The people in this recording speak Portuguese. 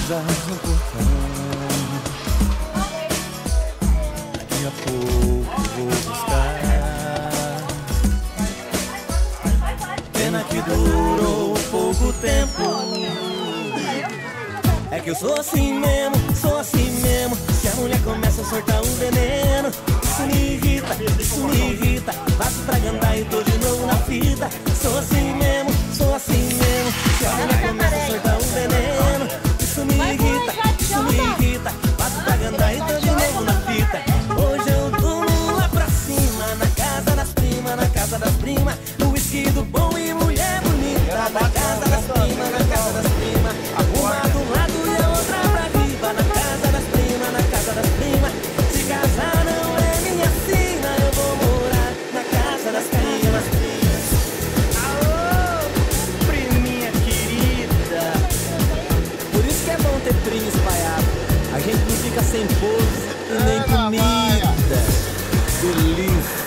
pisar no portão. Daqui a pouco vou buscar. Pena que durou pouco tempo. É que eu sou assim mesmo, sou assim mesmo. Se a mulher começa a soltar um veneno, isso me irrita, isso me irrita. Passo pra cantar e tô de novo na fita. Sou assim mesmo, sou assim mesmo. Se a mulher começa a soltar um veneno, isso me irrita, isso me irrita. Passo pra cantar e tô de novo na fita. Hoje eu durmo lá pra cima, na casa das primas, na casa das primas. O whisky do bom e mulher bonita. Na casa das primas, na casa das primas. Uma do lado e a outra pra riba. Na casa das primas, na casa das primas. Se casar não é minha sina, eu vou morar na casa das primas. Alô, priminha querida. Por isso que é bom ter primo espalhado. A gente não fica sem pouso e nem comida. Delícia.